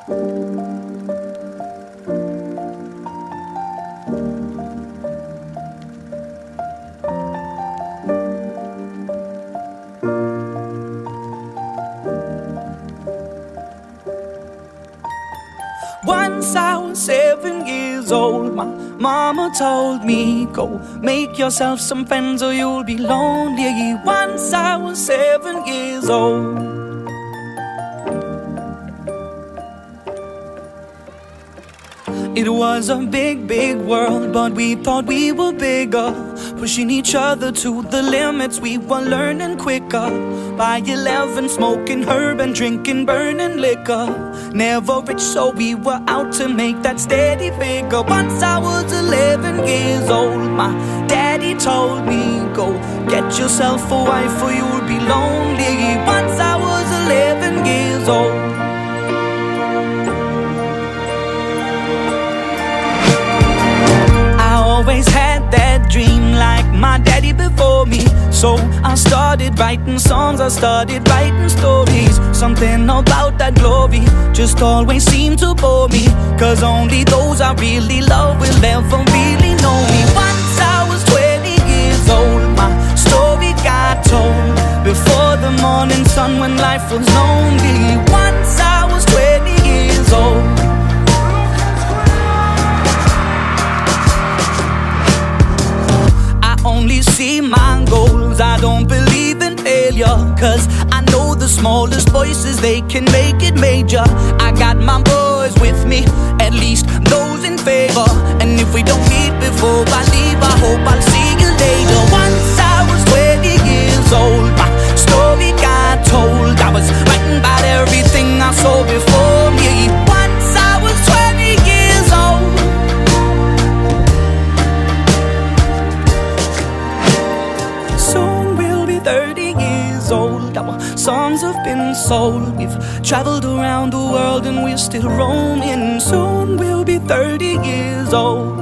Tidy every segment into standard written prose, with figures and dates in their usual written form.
Once I was 7 years old, my mama told me, go make yourself some friends or you'll be lonely. Once I was 7 years old. It was a big, big world, but we thought we were bigger, pushing each other to the limits. We were learning quicker. By 11, smoking herb and drinking burning liquor. Never rich, so we were out to make that steady figure. Once I was 11 years old, my daddy told me, go get yourself a wife or you'll be lonely. Once I was 11 years old. Always had that dream like my daddy before me. So I started writing songs, I started writing stories. Something about that glory just always seemed to bore me, cause only those I really love will ever really know me. Once I was 20 years old, my story got told before the morning sun when life was lonely. Once I was 20 years old. Only see my goals, I don't believe in failure, cause I know the smallest voices, they can make it major. I got my boys with me, at least those in favor. And if we don't meet before I leave, I hope I'll see you later. Once I was 20 years old, my story got told. I was writing about everything I saw before me. Once I was 20 years old. Soon we'll be 30 years old. Our songs have been sold. We've traveled around the world and we're still roaming. Soon we'll be 30 years old.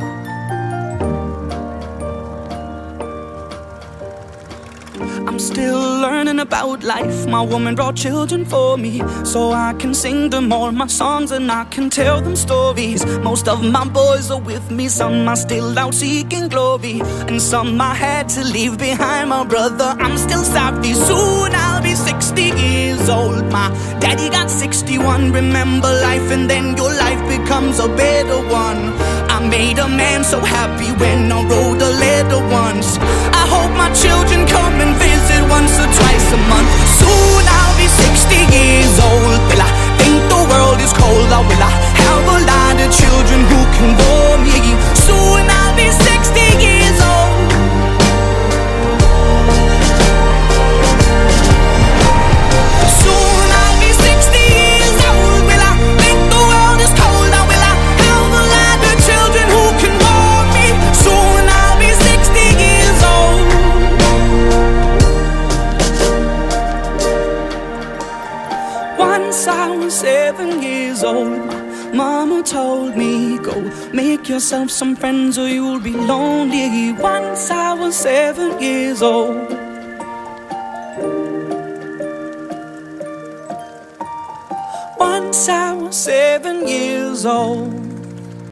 I'm still learning about life. My woman brought children for me, so I can sing them all my songs and I can tell them stories. Most of my boys are with me, some are still out seeking glory, and some I had to leave behind. My brother, I'm still sorry. Soon I'll be 60 years old. My daddy got 61. Remember life and then your life becomes a better one. I made a man so happy when I wrote a letter once. I hope my children come and visit once or twice a month. Soon I'll be 60 years old. Will I think the world is cold, or will I have a lot of children who can bore me? Soon I'll be 60 years old. Soon I'll be 60 years old. Will I think the world is cold, or will I have a lot of children who can bore me? Soon I'll be 60 years old. Once I was 7 years old, my mama told me, go make yourself some friends or you'll be lonely. Once I was 7 years old. Once I was 7 years old.